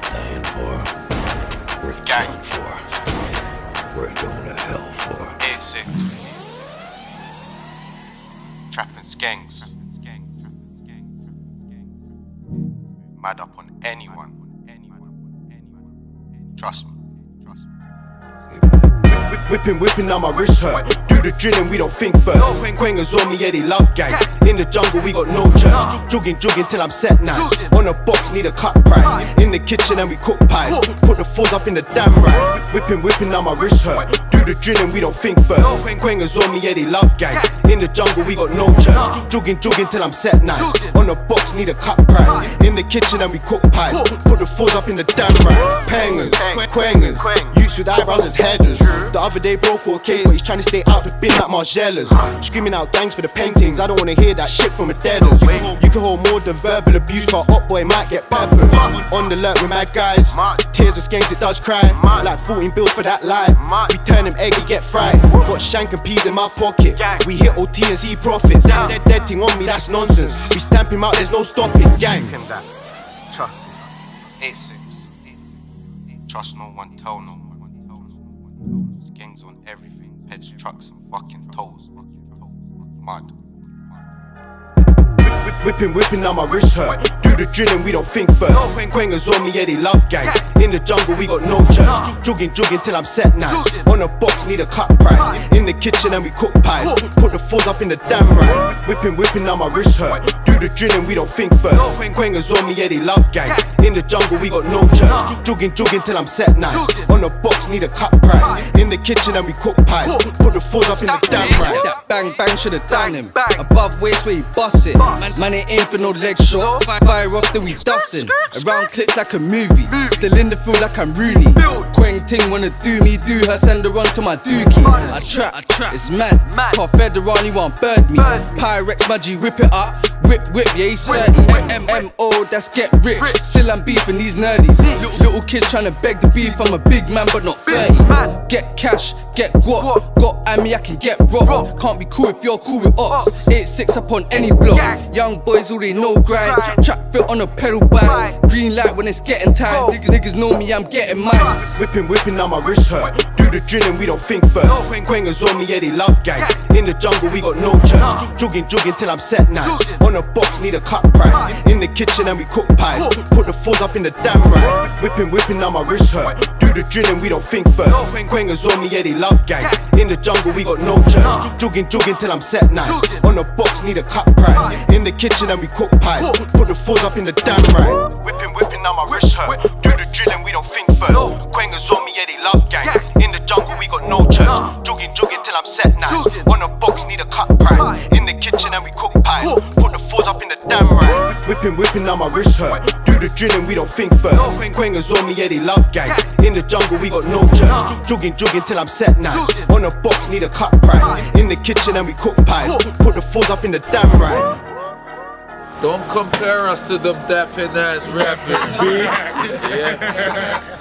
dying for, worth killing for, worth going to hell for. 86 Trapping skanks. Mad up on anyone. Trust me. Whipping, now my wrist hurt. Do the drilling, we don't think first. Quangers on me, yeah, they love gang. In the jungle, we got no church. Jugging till I'm set nice. On a box, need a cut price. In the kitchen, and we cook pies. Put the fours up in the damn right. Whipping, now my wrist hurt. Do the drilling, we don't think first. Quangers on me, yeah, they love gang. In the jungle, we got no church. Jugging till I'm set nice. On a box, need a cut price. In the kitchen, and we cook pies. Put the fours up in the damn right. Pangers, quangers. Youths with eyebrows as headers. The other day broke all case, but he's trying to stay out the bin like Margellas. Screaming out thanks for the paintings, I don't wanna hear that shit from a deaders. You can hold more than verbal abuse, but up boy might get peppered. On the alert with mad guys, tears of skanks it does cry. Like 14 bills for that lie. We turn him egg, he get fried. Got shank and peas in my pocket. We hit OT and see profits. Dead thing on me, that's nonsense. We stamp him out, there's no stopping. Gang. Trust me. 86. Trust no one, tell no one. Skanks on everything, pets, trucks, and fucking toes. Mud. Whipping, now my wrist hurt. Do the drilling, we don't think first. Quangers on me, yeah, they love gang. In the jungle, we got no church. Jugging till I'm set nice. On a box, need a cut price. In the kitchen, and we cook pies. Put the fours up in the damn right. Whipping, now my wrist hurt. Do the drilling, we don't think first. Quangers on me, yeah, they love gang. In the jungle, we got no church. Jugging till I'm set nice. On a box, need a cut price. In the kitchen, and we cook pies. Put the fours up in the damn right. That bang should've done him. Above waist where he bust it. Man ain't in for no leg shot. Fire off then we dustin'. Around clips like a movie. Still in the field like I'm Rooney. Quang ting wanna do me, do her, send her on to my dookie. I trap, it's mad. Can't Federani won't bird me. Pyrex Mudgy, whip it up. Whip, yeah, he's 30. MMO, that's get rich. Still I'm beefing these nerdies. Little kids tryna beg the beef, I'm a big man but not 30. Get cash, get guap. Got Amy, I can get robbed. Can't be cool if you're cool with ops. 86 up on any block. Young boys all they know grind. Track fit on a pedal bike. Green light when it's getting tight. Niggas know me, I'm getting mine. Whipping, now my wrist hurt. Do the drilling, we don't think first. Quangers on me, yeah, they love gang. In the jungle, we got no church. Jugging till I'm set nice. On a box, need a cut price. In the kitchen, and we cook pies. Put the fours up in the damn right. Whipping, now my wrist hurt. Do the drilling, we don't think first. Quangers on me, yeah, they love gang. In the jungle, we got no church. Jugging till I'm set nice. On a box, need a cut price. In the kitchen, and we cook pies. Put the fours up in the damn right. Whipping, now my wrist hurt. Do the drilling, we don't think first. Quangers on me, yeah, they love gang. In the jungle, we got no church. Jugging till I'm set nice. On a box, need a cut price. In the kitchen, and we cook pies. Put the fours up in the damn right. Whipping, now my wrist hurt. Do the drilling, we don't think first. Quangers on me, yeah, they love gang. In the jungle, we got no church. Jugging till I'm set nice. On a box, need a cut price. In the kitchen, and we cook pies. Put the fours up in the damn right. Don't compare us to them dapping ass rappers. Yeah.